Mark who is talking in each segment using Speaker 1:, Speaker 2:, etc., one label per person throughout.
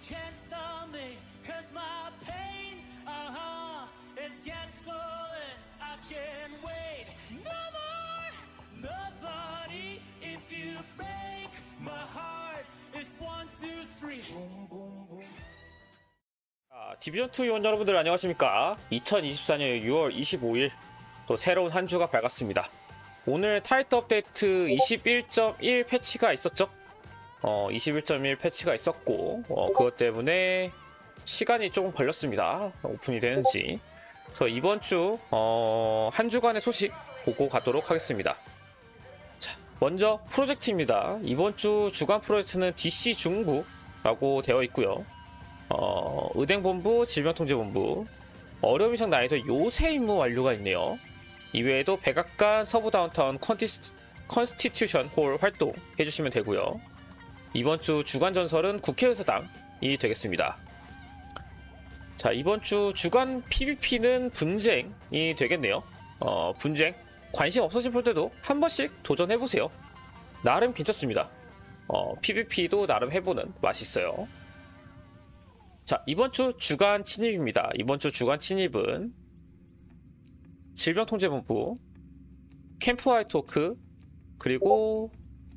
Speaker 1: can't stop me, cause my pain, is gasoline. I can't wait no more, nobody. If you break my heart, it's 1, 2, 3. Boom, boom, boom.
Speaker 2: 디비전2 요원 여러분들 안녕하십니까. 2024년 6월 25일 또 새로운 한 주가 밝았습니다. 오늘 타이틀 업데이트 21.1 패치가 있었죠. 21.1 패치가 있었고 그것 때문에 시간이 조금 걸렸습니다. 오픈이 되는지. 그래서 이번 주 한 주간의 소식 보고 가도록 하겠습니다. 자, 먼저 프로젝트입니다. 이번 주 주간 프로젝트는 DC 중부라고 되어 있고요. 의den본부, 질병통제본부, 어려움 이상 난이도 요새 임무 완료가 있네요. 이외에도 백악관, 서부 다운타운 컨스티튜션 홀 활동 해주시면 되고요. 이번 주 주간 전설은 국회의사당이 되겠습니다. 자, 이번 주 주간 PVP는 분쟁이 되겠네요. 분쟁 관심 없으신 분들도 한 번씩 도전해보세요. 나름 괜찮습니다. PVP도 나름 해보는 맛이 있어요. 자, 이번 주 주간 침입입니다. 이번 주 주간 침입은 질병통제본부, 캠프와이 토크, 그리고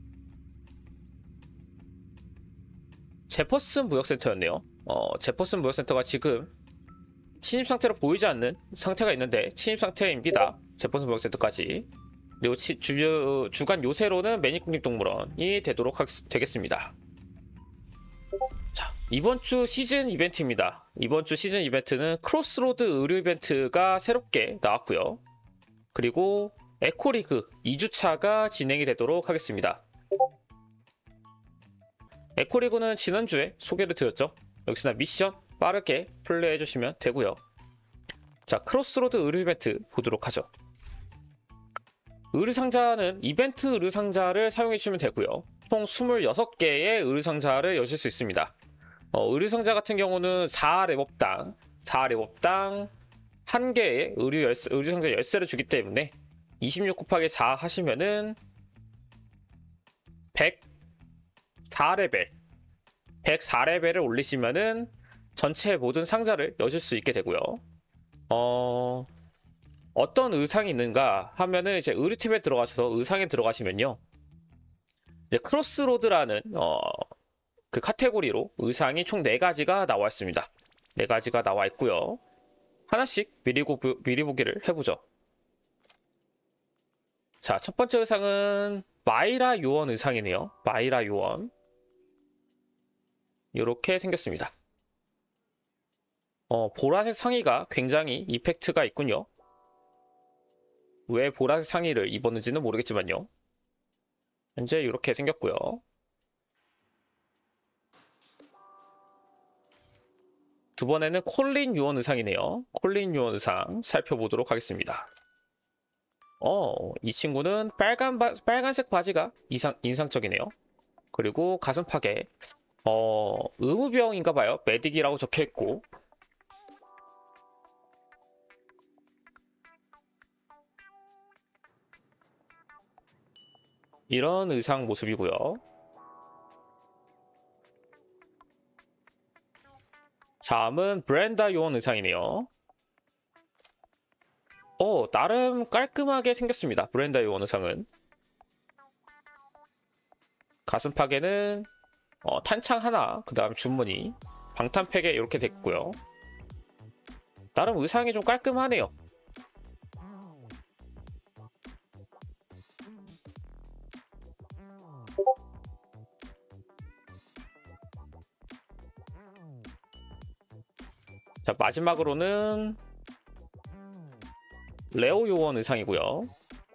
Speaker 2: 제퍼슨 무역센터였네요. 제퍼슨 무역센터가 지금 침입 상태로 보이지 않는 상태가 있는데 침입 상태입니다. 제퍼슨 무역센터까지. 그리고 주간 요새로는 매니국립동물원이 되겠습니다. 자, 이번 주 시즌 이벤트입니다. 이번 주 시즌 이벤트는 크로스로드 의류 이벤트가 새롭게 나왔고요. 그리고 에코리그 2주차가 진행이 되도록 하겠습니다. 에코리그는 지난주에 소개를 드렸죠. 역시나 미션 빠르게 플레이해 주시면 되고요. 자, 크로스로드 의류 이벤트 보도록 하죠. 의류상자는 이벤트 의류상자를 사용해 주시면 되고요. 총 26개의 의류상자를 여실 수 있습니다. 의류상자 같은 경우는 4랩업당 1개의 의류상자 열쇠를 주기 때문에 26 곱하기 4 하시면은 104레벨을 올리시면은 전체 모든 상자를 여실 수 있게 되고요. 어떤 의상이 있는가 하면은 이제 의류 탭에 들어가셔서 의상에 들어가시면요. 이제 크로스로드라는 그 카테고리로 의상이 총 4가지가 나와 있습니다. 4가지가 나와 있고요. 하나씩 미리 보기를 해보죠. 자, 첫 번째 의상은 마이라 요원 의상이네요. 마이라 요원. 이렇게 생겼습니다. 보라색 상의가 굉장히 이펙트가 있군요. 왜 보라색 상의를 입었는지는 모르겠지만요. 현재 이렇게 생겼고요. 두 번에는 콜린 요원 의상이네요. 콜린 요원 의상 살펴보도록 하겠습니다. 이 친구는 빨간색 바지가 인상적이네요. 그리고 가슴팍에 의무병인가봐요. 메딕이라고 적혀있고, 이런 의상 모습이고요. 다음은 브렌다 요원 의상이네요. 나름 깔끔하게 생겼습니다. 브렌다 요원 의상은. 가슴팍에는 탄창 하나, 그 다음 주머니, 방탄팩에 이렇게 됐고요. 나름 의상이 좀 깔끔하네요. 자, 마지막으로는 레오 요원 의상이고요.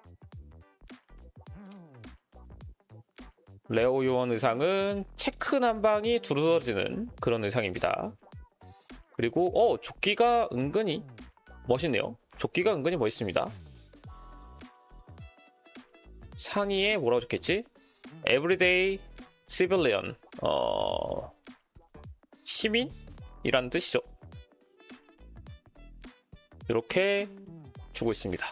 Speaker 2: 레오 요원 의상은 체크 남방이 두드러지는 그런 의상입니다. 그리고 조끼가 은근히 멋있네요. 조끼가 은근히 멋있습니다. 상의에 뭐라고 적혔지? Everyday Civilian, 시민이라는 뜻이죠. 이렇게 주고 있습니다.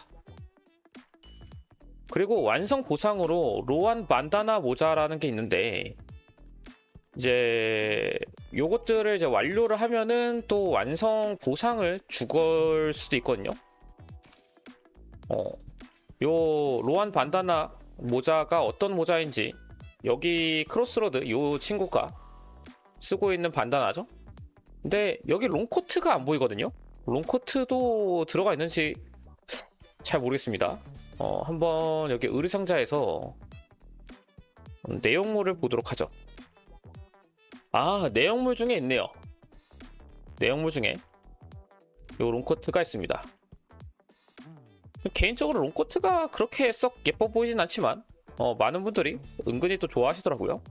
Speaker 2: 그리고 완성 보상으로 로안 반다나 모자라는 게 있는데, 이제 요것들을 이제 완료를 하면은 또 완성 보상을 주걸 수도 있거든요. 요 로한 반다나 모자가 어떤 모자인지, 여기 크로스로드 요 친구가 쓰고 있는 반다나죠. 근데 여기 롱코트가 안 보이거든요. 롱코트도 들어가 있는지 잘 모르겠습니다. 한번 여기 의류상자에서 내용물을 보도록 하죠. 아, 내용물 중에 있네요. 내용물 중에 요 롱코트가 있습니다. 개인적으로 롱코트가 그렇게 썩 예뻐 보이진 않지만 많은 분들이 은근히 또 좋아하시더라고요.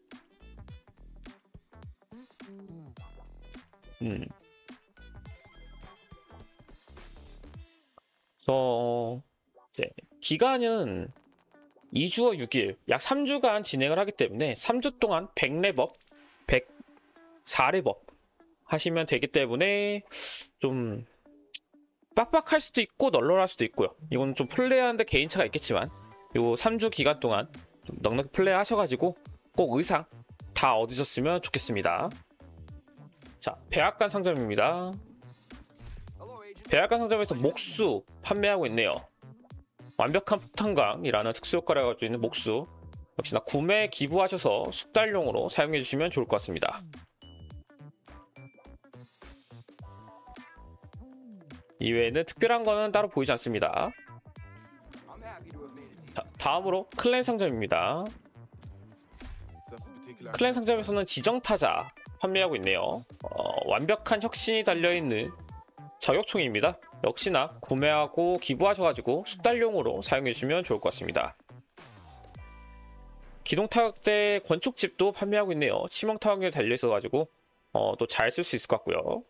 Speaker 2: 네. 기간은 2주와 6일, 약 3주간 진행을 하기 때문에 3주 동안 100랩업, 104랩업 하시면 되기 때문에 좀 빡빡할 수도 있고 널널할 수도 있고요. 이건 좀 플레이하는데 개인차가 있겠지만 요 3주 기간 동안 좀 넉넉히 플레이 하셔가지고 꼭 의상 다 얻으셨으면 좋겠습니다. 자, 백악관 상점입니다. 백악관 상점에서 목수 판매하고 있네요. 완벽한 폭탄광이라는 특수효과를 가지고 있는 목수, 역시나 구매 기부하셔서 숙달용으로 사용해 주시면 좋을 것 같습니다. 이외에는 특별한 거는 따로 보이지 않습니다. 자, 다음으로 클랜 상점입니다. 클랜 상점에서는 지정타자 판매하고 있네요. 완벽한 혁신이 달려있는 저격총입니다. 역시나 구매하고 기부하셔가지고 숙달용으로 사용해주시면 좋을 것 같습니다. 기동타격대 권총집도 판매하고 있네요. 치명타격이 달려있어가지고 또 잘 쓸 수 있을 것 같고요.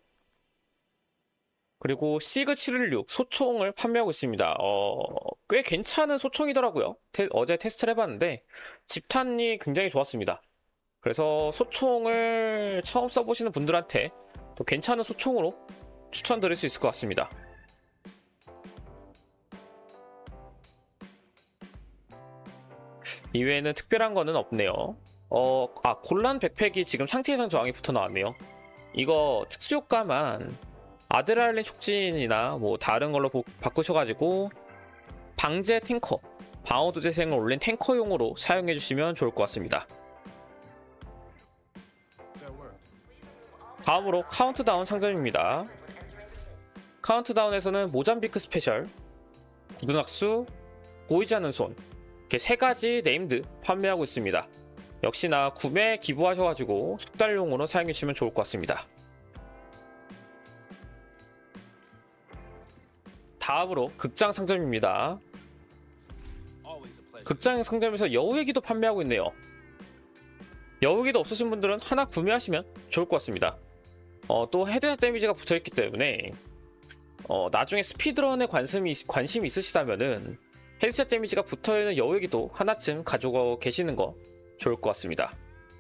Speaker 2: 그리고 시그 716 소총을 판매하고 있습니다. 꽤 괜찮은 소총이더라고요. 어제 테스트를 해봤는데 집탄이 굉장히 좋았습니다. 그래서 소총을 처음 써보시는 분들한테 또 괜찮은 소총으로 추천드릴 수 있을 것 같습니다. 이외에는 특별한 거는 없네요. 곤란 백팩이 지금 상태 이상 저항이 붙어 나왔네요. 이거 특수효과만 아드레날린 촉진이나 뭐 다른 걸로 바꾸셔가지고 방제 탱커, 방어도 재생을 올린 탱커용으로 사용해주시면 좋을 것 같습니다. 다음으로 카운트다운 상점입니다. 카운트다운에서는 모잠비크 스페셜, 굳은 악수, 보이지 않는 손, 이렇게 3가지 네임드 판매하고 있습니다. 역시나 구매 기부하셔가지고 숙달용으로 사용해주시면 좋을 것 같습니다. 다음으로 극장 상점입니다. 극장 상점에서 여우얘기도 판매하고 있네요. 여우얘기도 없으신 분들은 하나 구매하시면 좋을 것 같습니다. 또 헤드샷 데미지가 붙어있기 때문에 나중에 스피드런에 관심이 있으시다면은 헤드샷 데미지가 붙어있는 여우얘기도 하나쯤 가지고 계시는 거 좋을 것 같습니다.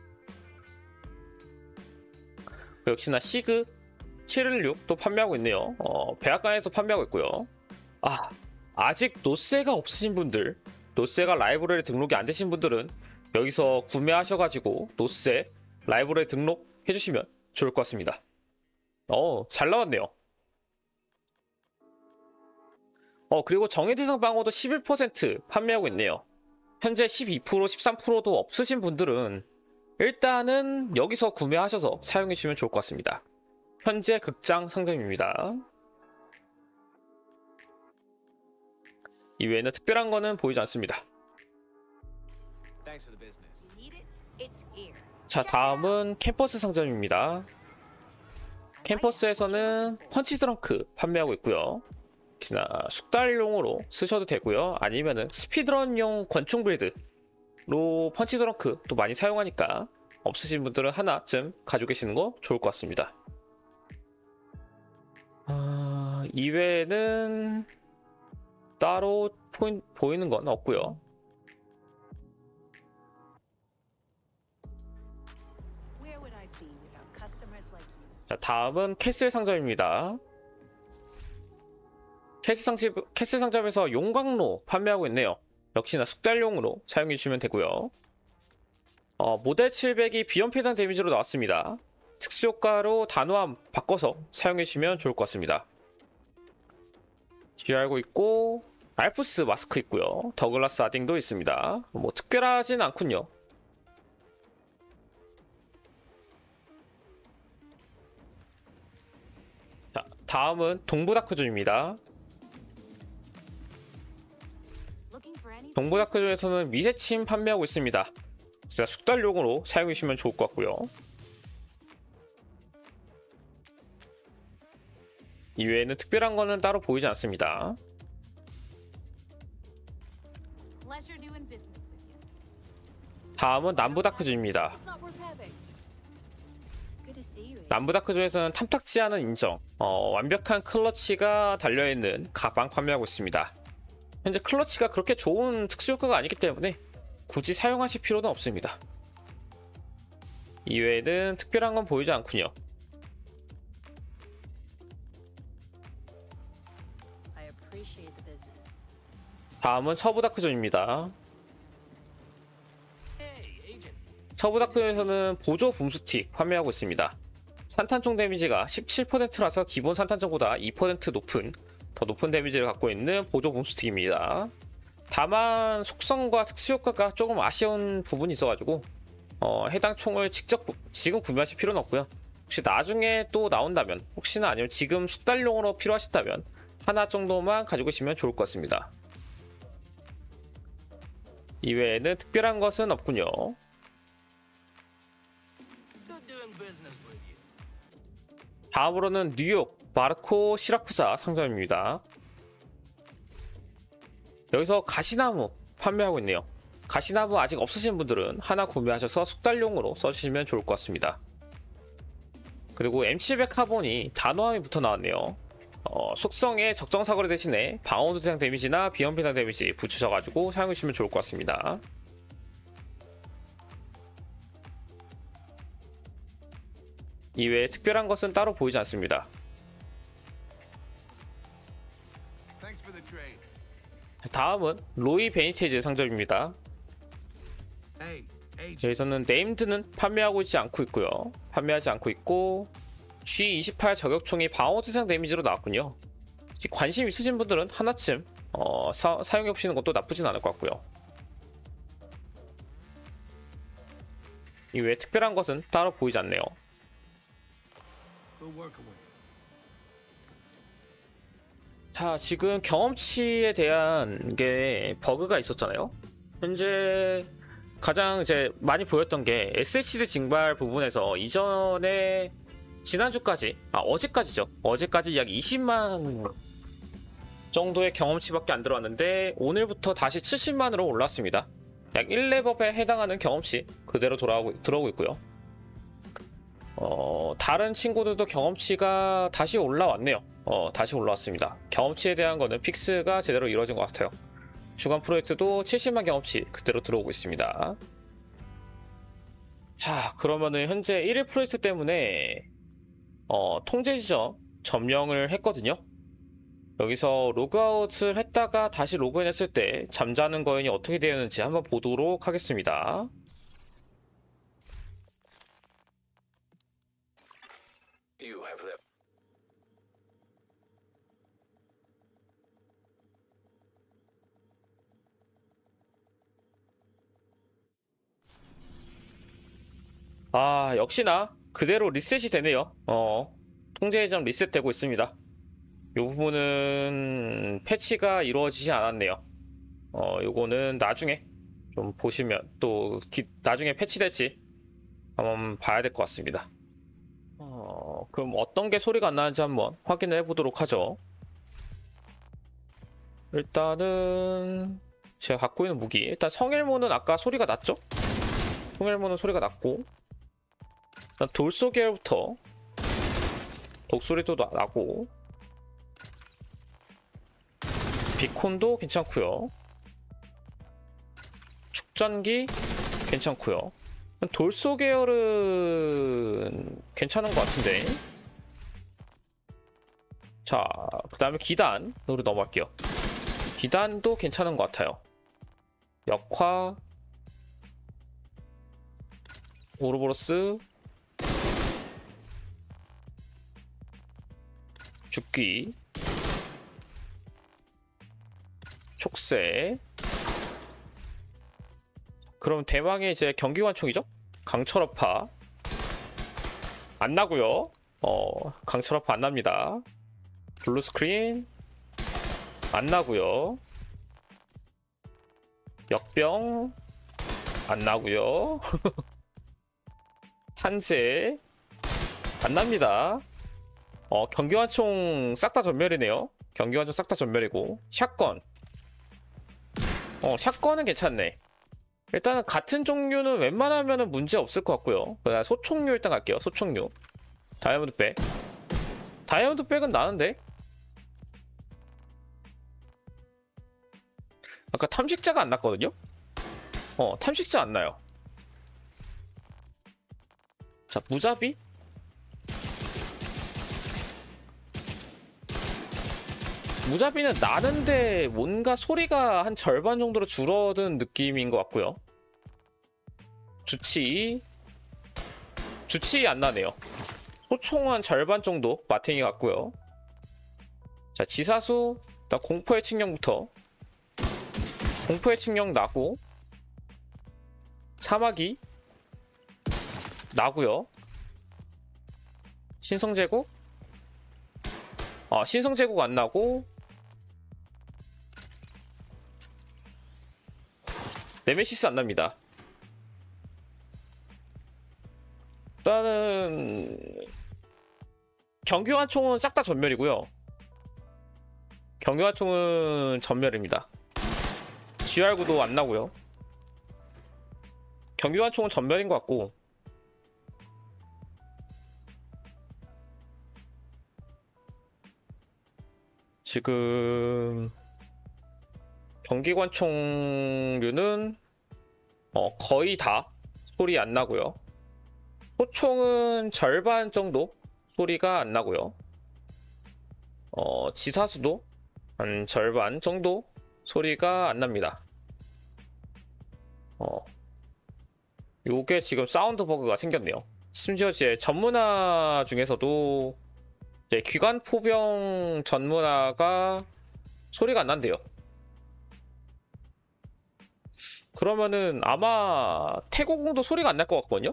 Speaker 2: 역시나 시그 716도 판매하고 있네요. 백악관에서 판매하고 있고요. 아직 노세가 없으신 분들, 노세가 라이브러리 등록이 안 되신 분들은 여기서 구매하셔가지고 노세 라이브러리 등록해주시면 좋을 것 같습니다. 잘 나왔네요. 그리고 정예대상 방어도 11% 판매하고 있네요. 현재 12%, 13%도 없으신 분들은 일단은 여기서 구매하셔서 사용해주시면 좋을 것 같습니다. 현재 극장 상점입니다. 이외에는 특별한 거는 보이지 않습니다. 자, 다음은 캠퍼스 상점입니다. 캠퍼스에서는 펀치 드렁크 판매하고 있고요. 혹시나 숙달용으로 쓰셔도 되고요. 아니면은 스피드런용 권총 빌드로 펀치 드렁크 또 많이 사용하니까 없으신 분들은 하나쯤 가지고 계시는 거 좋을 것 같습니다. 이외에는 따로 보이는 건 없고요. 자, 다음은 캐슬 상점입니다. 캐슬 상점에서 용광로 판매하고 있네요. 역시나 숙달용으로 사용해 주시면 되고요. 모델 700이 비연필상 데미지로 나왔습니다. 특수효과로 단호함 바꿔서 사용해주시면 좋을 것 같습니다. 쥐알고 있고 알프스 마스크 있고요. 더글라스 아딩도 있습니다. 뭐 특별하진 않군요. 자, 다음은 동부다크존입니다. 동부다크존에서는 미세침 판매하고 있습니다. 제가 숙달용으로 사용해주시면 좋을 것 같고요. 이외에는 특별한 거는 따로 보이지 않습니다. 다음은 남부다크존입니다. 남부다크존에서는 탐탁지 않은 인정, 완벽한 클러치가 달려있는 가방 판매하고 있습니다. 현재 클러치가 그렇게 좋은 특수효과가 아니기 때문에 굳이 사용하실 필요는 없습니다. 이외에는 특별한 건 보이지 않군요. 다음은 서부다크존입니다. 서부다크존에서는 보조 붐스틱 판매하고 있습니다. 산탄총 데미지가 17%라서 기본 산탄총보다 2% 더 높은 데미지를 갖고 있는 보조 붐스틱입니다. 다만 속성과 특수효과가 조금 아쉬운 부분이 있어가지고 해당 총을 직접 지금 구매하실 필요는 없고요. 혹시 나중에 또 나온다면, 혹시나 아니면 지금 숙달용으로 필요하시다면 하나 정도만 가지고 계시면 좋을 것 같습니다. 이외에는 특별한 것은 없군요. 다음으로는 뉴욕 마르코 시라쿠사 상점입니다. 여기서 가시나무 판매하고 있네요. 가시나무 아직 없으신 분들은 하나 구매하셔서 숙달용으로 써주시면 좋을 것 같습니다. 그리고 M700 카본이 단호함이 붙어 나왔네요. 속성에 적정 사거리 대신에 방어도 대상 데미지나 비연필상 데미지 붙이셔가지고 사용해주시면 좋을 것 같습니다. 이외에 특별한 것은 따로 보이지 않습니다. 다음은 로이 베니테이즈 상점입니다. 여기서는 네임드는 판매하지 않고 있고 G28 저격총이 방어 대상 데미지로 나왔군요. 관심 있으신 분들은 하나쯤 사용해 보시는 것도 나쁘진 않을 것 같고요. 이외에 특별한 것은 따로 보이지 않네요. 자, 지금 경험치에 대한 게 버그가 있었잖아요. 현재 가장 이제 많이 보였던 게 SHD 징발 부분에서 이전에 지난주까지, 어제까지죠. 어제까지 약 20만 정도의 경험치밖에 안 들어왔는데 오늘부터 다시 70만으로 올랐습니다. 약 1렙업에 해당하는 경험치 그대로 들어오고 있고요. 다른 친구들도 경험치가 다시 올라왔네요. 다시 올라왔습니다. 경험치에 대한 거는 픽스가 제대로 이루어진 것 같아요. 주간 프로젝트도 70만 경험치 그대로 들어오고 있습니다. 자, 그러면은 현재 1일 프로젝트 때문에 통제 지점 점령을 했거든요. 여기서 로그아웃을 했다가 다시 로그인했을 때 잠자는 거인이 어떻게 되었는지 한번 보도록 하겠습니다. 역시나 그대로 리셋이 되네요. 통제 지점 리셋되고 있습니다. 이 부분은 패치가 이루어지지 않았네요. 요거는 나중에 좀 보시면 또 나중에 패치될지 한번 봐야 될 것 같습니다. 그럼 어떤 게 소리가 안 나는지 한번 확인을 해보도록 하죠. 일단은 제가 갖고 있는 무기, 일단 성일모는 아까 소리가 났죠? 성일모는 소리가 났고, 일단 돌소 계열부터 독소리도 나고, 비콘도 괜찮고요. 축전기 괜찮고요. 돌소 계열은 괜찮은 것 같은데. 자, 그 다음에 기단으로 넘어갈게요. 기단도 괜찮은 것 같아요. 역화, 오로보로스, 죽기, 촉새. 그럼 대망의 이제 경기관총이죠? 강철업파 안 나고요. 강철업파 안 납니다. 블루스크린 안 나고요. 역병 안 나고요. 탄재 안 납니다. 경기관총 싹 다 전멸이네요. 경기관총 싹 다 전멸이고 샷건. 샷건은 괜찮네. 일단은 같은 종류는 웬만하면은 문제 없을 것 같고요. 그다음 소총류 일단 갈게요. 소총류. 다이아몬드 백. 다이아몬드 백은 나는데? 아까 탐식자가 안 났거든요? 탐식자 안 나요. 자, 무자비? 무자비는 나는데 뭔가 소리가 한 절반 정도로 줄어든 느낌인 것 같고요. 주치 안 나네요. 소총 한 절반 정도 마탱이 같고요. 자, 지사수 일단 공포의 칙령부터. 공포의 칙령 나고 사마귀 나고요. 신성제국 신성제국 안 나고 네메시스 안 납니다. 일단은 경기관총은 싹 다 전멸이고요. 경기관총은 전멸입니다. GR9도 안 나고요. 경기관총은 전멸인 것 같고 지금 경기관총류는 거의 다 소리 안 나고요. 소총은 절반 정도 소리가 안 나고요. 지사수도 한 절반 정도 소리가 안 납니다. 요게 지금 사운드 버그가 생겼네요. 심지어 이제 전문화 중에서도 이제 기관 포병 전문화가 소리가 안 난대요. 그러면은 아마 태고공도 소리가 안 날 것 같거든요.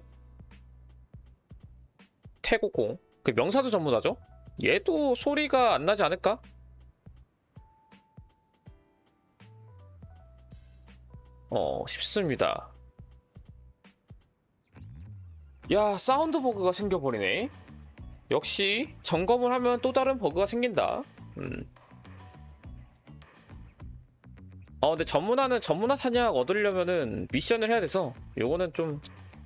Speaker 2: 태고공 그 명사수 전문화죠. 얘도 소리가 안 나지 않을까? 싶습니다. 야, 사운드 버그가 생겨버리네. 역시 점검을 하면 또 다른 버그가 생긴다. 근데 전문화 탄약 얻으려면은 미션을 해야 돼서 요거는 좀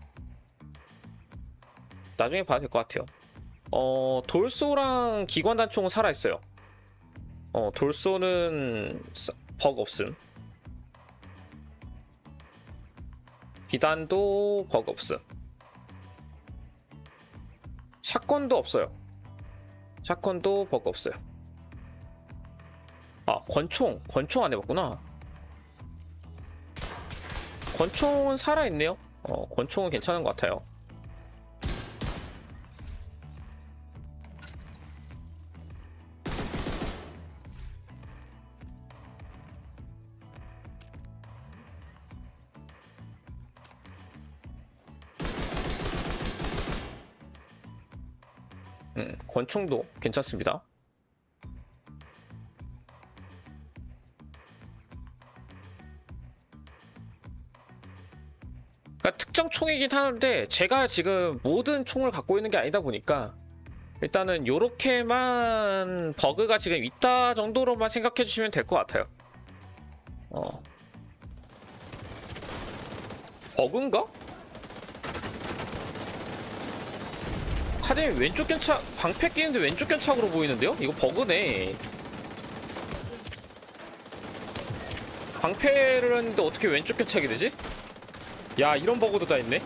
Speaker 2: 나중에 봐야 될 것 같아요. 돌소랑 기관단총은 살아있어요. 돌소는 버그 없음. 기단도 버그 없음. 샷건도 없어요. 샷건도 버그 없어요. 권총 안 해봤구나. 권총은 살아있네요. 권총은 괜찮은 것 같아요. 권총도 괜찮습니다. 그러니까 특정 총이긴 하는데 제가 지금 모든 총을 갖고 있는 게 아니다 보니까 일단은 요렇게만 버그가 지금 있다 정도로만 생각해 주시면 될 것 같아요. 버그인가? 카데미 왼쪽 견착 방패 끼는데 왼쪽 견착으로 보이는데요? 이거 버그네. 방패를 했는데 어떻게 왼쪽 견착이 되지? 야, 이런 버그도 다 있네.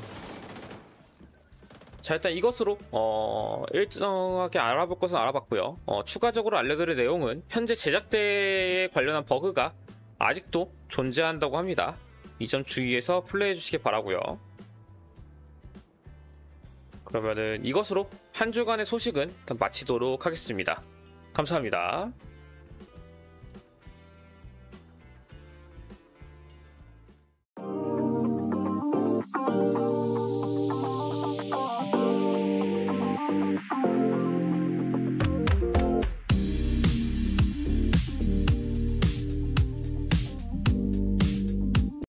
Speaker 2: 자, 일단 이것으로 일정하게 알아볼 것은 알아봤고요. 추가적으로 알려드릴 내용은 현재 제작대에 관련한 버그가 아직도 존재한다고 합니다. 이 점 주의해서 플레이해 주시기 바라고요. 그러면은 이것으로 한 주간의 소식은 마치도록 하겠습니다. 감사합니다.